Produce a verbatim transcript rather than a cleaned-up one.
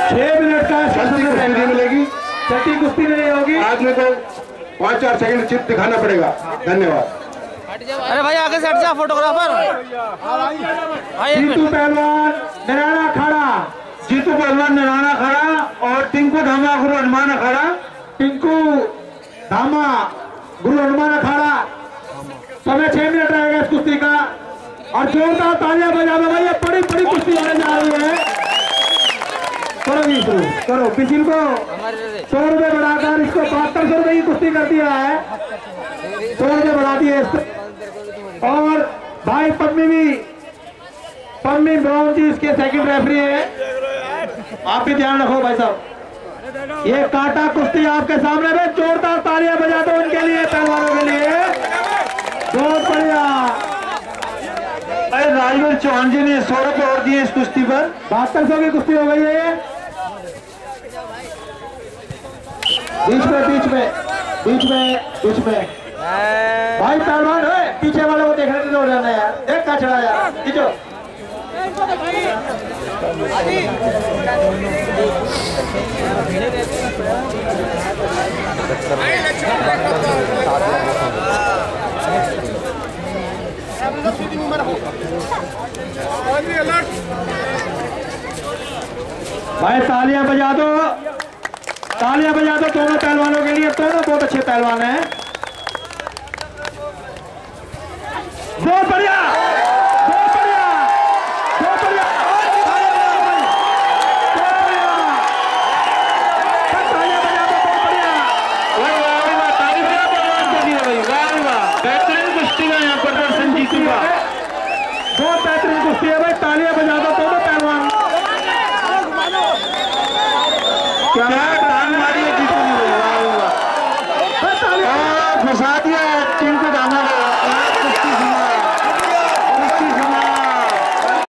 छह मिनट का कुश्ती नहीं मिलेगी, छठी कुश्ती नहीं होगी। आदमी को पाँच चार सेकंड चिप दिखाना पड़ेगा। धन्यवाद। अरे भाई आगे से हट जा फोटोग्राफर। जीतू पहलवान नराना खड़ा, जीतू पहलवान नराना खड़ा और टिंकू धामा गुरु हनुमान अखाड़ा। टिंकू धामा गुरु हनुमान अखाड़ा। समय छह मिनट रहेगा इस कुश्ती का और जोरदार तालियां बजा दो भाई, ये बड़ी बड़ी कुश्ती होने जा रही है। करो जी शुरू करो। पिछिल को सौ रुपए बढ़ाकर इसको बहत्तर सौ रुपए की कुश्ती कर दिया है, सौ रुपए बढ़ा दिए। और भाई पम्मी भी, पम्मी ब्राउन जी इसके सेकंड रेफरी है, आप भी ध्यान रखो भाई साहब। ये कांटा कुश्ती आपके सामने में, जोरदार तालियां बजा दो उनके लिए, पहलवानों के लिए। बहुत बढ़िया। अरे राजवीर चौहान जी ने सौ रुपए और दिए इस कुश्ती पर। बहत्तर सौ की कुश्ती हो गई है ये। बीच में बीच में बीच में बीच में भाई पहलवान है, पीछे वाले को देखने की जरूरत है यार, देख का चढ़ा यार खींचो। भाई तालियां बजा दो, तालियां बजा दो दोनों पहलवानों के लिए, दोनों बहुत अच्छे पहलवान हैं। बहुत बढ़िया, बहुत बढ़िया, बहुत बढ़िया, तालियां बजा दो, बहुत बढ़िया। बेहतरीन कुश्ती का यहाँ प्रदर्शन जीतू का, बहुत बेहतरीन कुश्ती है भाई, तालियां बजा दो दोनों पहलवान। क्या टांग मारी है जीतू ने, फंसा दिया टिंकू धामा को।